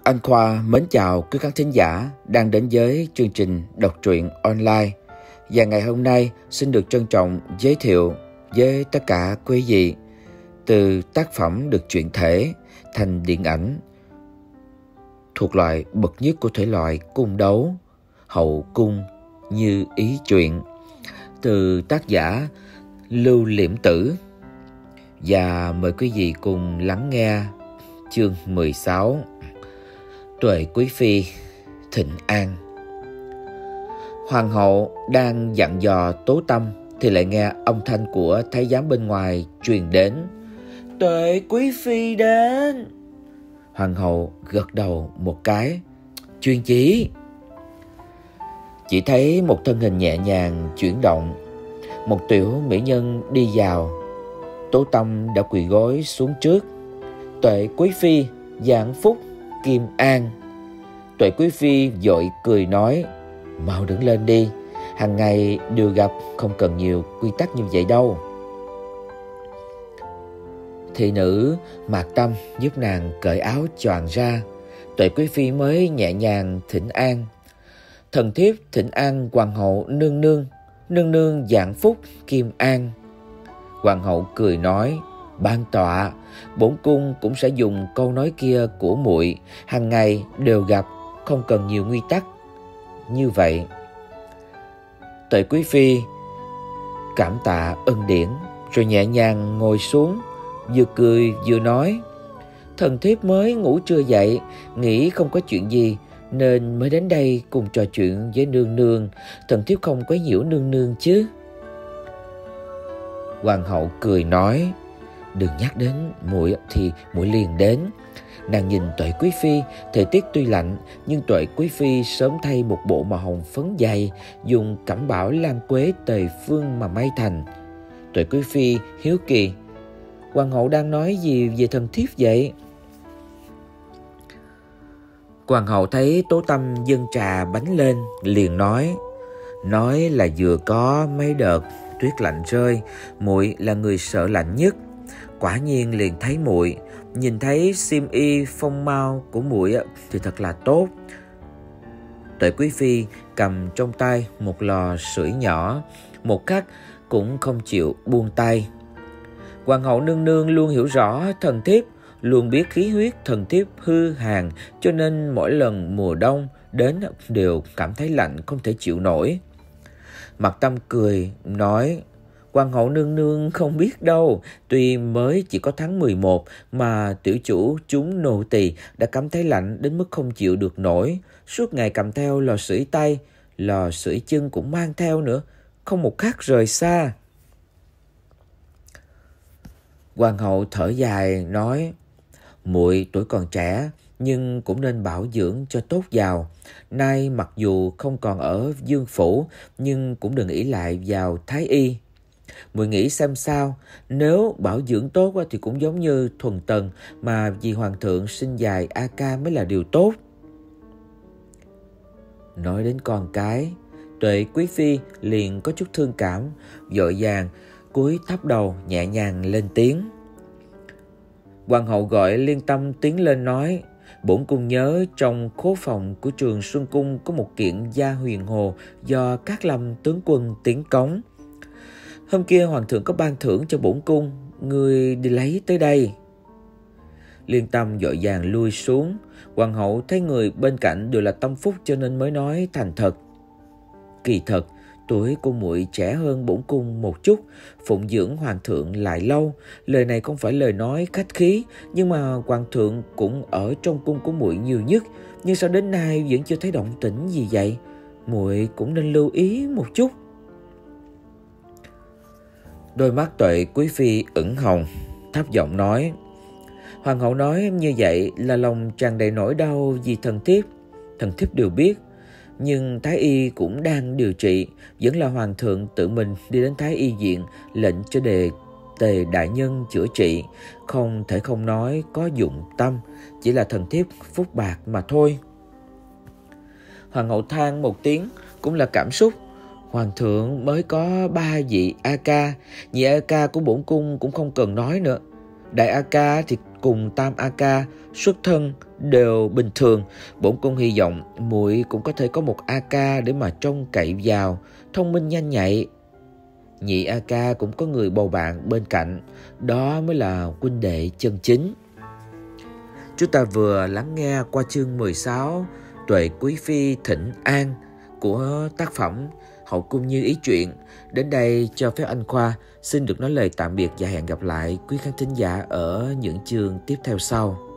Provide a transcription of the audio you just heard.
Anh Khoa mến chào quý khán thính giả đang đến với chương trình đọc truyện online. Và ngày hôm nay xin được trân trọng giới thiệu với tất cả quý vị từ tác phẩm được chuyển thể thành điện ảnh thuộc loại bậc nhất của thể loại cung đấu, hậu cung như ý truyện, từ tác giả Lưu Liễm Tử. Và mời quý vị cùng lắng nghe chương 16, Tuệ Quý Phi thịnh an. Hoàng hậu đang dặn dò Tố Tâm thì lại nghe âm thanh của thái giám bên ngoài truyền đến: Tuệ Quý Phi đến. Hoàng hậu gật đầu một cái: Truyền chỉ. Chỉ thấy một thân hình nhẹ nhàng chuyển động, một tiểu mỹ nhân đi vào. Tố Tâm đã quỳ gối xuống trước: Tuệ Quý Phi vạn phúc kim an. Tuệ Quý Phi vội cười nói: Mau đứng lên đi, hàng ngày đều gặp, không cần nhiều quy tắc như vậy đâu. Thị nữ Mạc Tâm giúp nàng cởi áo choàng ra. Tuệ Quý Phi mới nhẹ nhàng thỉnh an: Thần thiếp thỉnh an hoàng hậu nương nương, nương nương vạn phúc kim an. Hoàng hậu cười nói: Ban tọa, bổn cung cũng sẽ dùng câu nói kia của muội, hàng ngày đều gặp, không cần nhiều nguyên tắc như vậy. Tuệ Quý Phi cảm tạ ân điển, rồi nhẹ nhàng ngồi xuống, vừa cười vừa nói: Thần thiếp mới ngủ trưa dậy, nghĩ không có chuyện gì nên mới đến đây cùng trò chuyện với nương nương. Thần thiếp không quấy nhiễu nương nương chứ? Hoàng hậu cười nói: Đừng nhắc đến muội thì muội liền đến. Nàng nhìn Tuệ Quý Phi, thời tiết tuy lạnh nhưng Tuệ Quý Phi sớm thay một bộ màu hồng phấn dày, dùng cẩm bảo lan quế tề phương mà may thành. Tuệ Quý Phi hiếu kỳ: Hoàng hậu đang nói gì về thần thiếp vậy? Hoàng hậu thấy Tố Tâm dâng trà bánh lên, liền nói là vừa có mấy đợt tuyết lạnh rơi, muội là người sợ lạnh nhất. Quả nhiên liền thấy muội, nhìn thấy xiêm y phong mao của muội thì thật là tốt. Tuệ Quý Phi cầm trong tay một lò sưởi nhỏ, một khắc cũng không chịu buông tay. Hoàng hậu nương nương luôn hiểu rõ thần thiếp, luôn biết khí huyết thần thiếp hư hàn, cho nên mỗi lần mùa đông đến đều cảm thấy lạnh không thể chịu nổi. Mạc Tâm cười nói: Hoàng hậu nương nương không biết đâu, tuy mới chỉ có tháng 11 mà tiểu chủ chúng nô tỳ đã cảm thấy lạnh đến mức không chịu được nổi. Suốt ngày cầm theo lò sưởi tay, lò sưởi chân cũng mang theo nữa, không một khắc rời xa. Hoàng hậu thở dài nói: Muội tuổi còn trẻ nhưng cũng nên bảo dưỡng cho tốt vào. Nay mặc dù không còn ở Dương phủ nhưng cũng đừng ỷ lại vào thái y. Muội nghĩ xem sao, nếu bảo dưỡng tốt thì cũng giống như thuần tần, mà vì hoàng thượng sinh dài a ca mới là điều tốt. Nói đến con cái, Tuệ Quý Phi liền có chút thương cảm, vội vàng cúi thấp đầu nhẹ nhàng lên tiếng. Hoàng hậu gọi Liên Tâm tiến lên nói: Bổn cung nhớ trong khố phòng của Trường Xuân Cung có một kiện gia huyền hồ do Cát Lâm tướng quân tiến cống. Hôm kia hoàng thượng có ban thưởng cho bổn cung, ngươi đi lấy tới đây. Liên Tâm vội vàng lui xuống. Hoàng hậu thấy người bên cạnh đều là tâm phúc cho nên mới nói thành thật: Kỳ thật tuổi của muội trẻ hơn bổn cung một chút, phụng dưỡng hoàng thượng lại lâu. Lời này không phải lời nói khách khí, nhưng mà hoàng thượng cũng ở trong cung của muội nhiều nhất, nhưng sao đến nay vẫn chưa thấy động tĩnh gì vậy? Muội cũng nên lưu ý một chút. Đôi mắt Tuệ Quý Phi ửng hồng, thấp giọng nói: Hoàng hậu nói như vậy là lòng tràn đầy nỗi đau vì thần thiếp đều biết. Nhưng thái y cũng đang điều trị, vẫn là hoàng thượng tự mình đi đến thái y viện lệnh cho Tề đại nhân chữa trị, không thể không nói có dụng tâm, chỉ là thần thiếp phúc bạc mà thôi. Hoàng hậu than một tiếng, cũng là cảm xúc. Hoàng thượng mới có 3 vị A ca, vị A ca của bổn cung cũng không cần nói nữa. Đại A Ca thì cùng Tam A Ca xuất thân đều bình thường. Bổn cung hy vọng muội cũng có thể có một A Ca để mà trông cậy vào, thông minh nhanh nhạy. Nhị A Ca cũng có người bầu bạn bên cạnh, đó mới là huynh đệ chân chính. Chúng ta vừa lắng nghe qua chương 16 Tuệ Quý Phi Thỉnh An của tác phẩm Hậu Cung Như Ý Truyện. Đến đây cho phép anh Khoa xin được nói lời tạm biệt và hẹn gặp lại quý khán thính giả ở những chương tiếp theo sau.